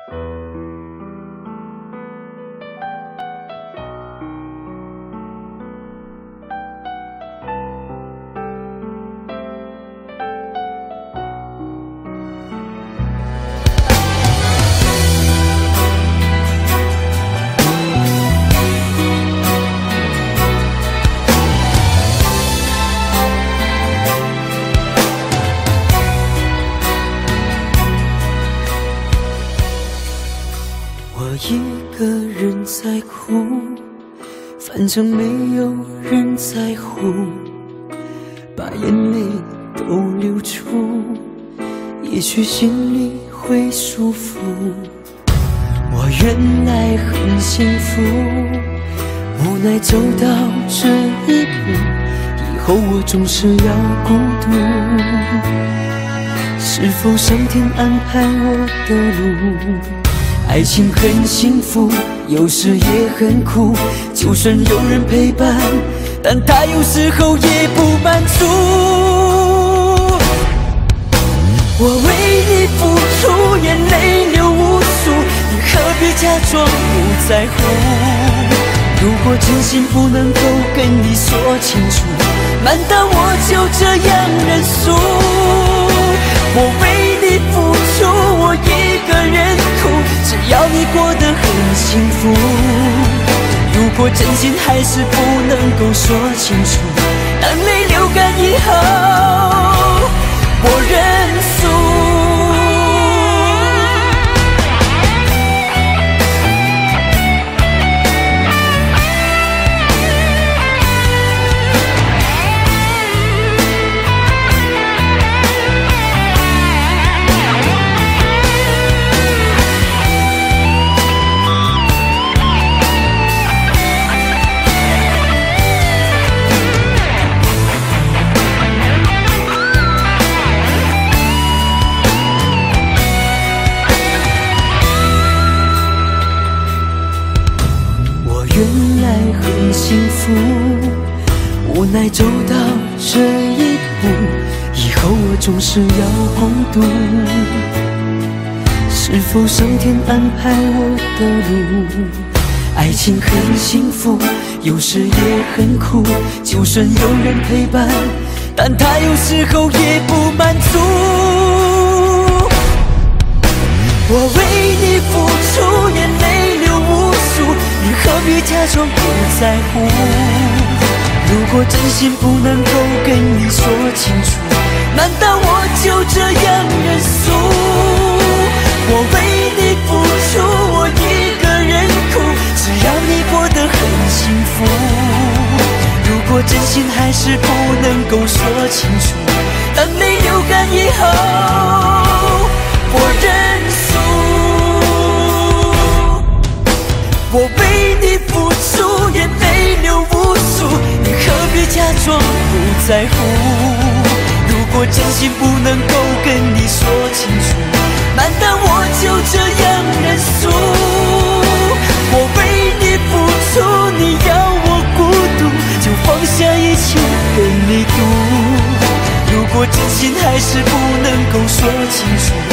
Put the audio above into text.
一个人在哭，反正没有人在乎，把眼泪都流出，也许心里会舒服。我原来很幸福，无奈走到这一步，以后我总是要孤独。是否上天安排我的路？爱情很幸福，有时也很苦，就算有人陪伴，但他有时候也不满足。我为你付出，眼泪流无数，你何必假装不在乎？如果真心不能够跟你说清楚，难道我就这样认输？我为你付出，我一个人哭，只要你过得很幸福。如果真心还是不能够说清楚，当泪流干以后，我认输。原来很幸福，无奈走到这一步，以后我总是要孤独。是否上天安排我的路？爱情很幸福，有时也很苦，就算有人陪伴，但他有时候也不满足。我为你付出，眼泪流无数，你何必假装不在乎？如果真心不能够跟你说清楚，难道我就这样认输？我为你付出，我一个人哭，只要你过得很幸福。如果真心还是不能够说清楚，当泪流干以后，我认输。我为你付出，眼泪流无数，你何必假装不在乎？如果真心不能够跟你说清楚，难道我就这样认输？我为你付出，你要我孤独，就放下一切跟你赌。如果真心还是不能够说清楚，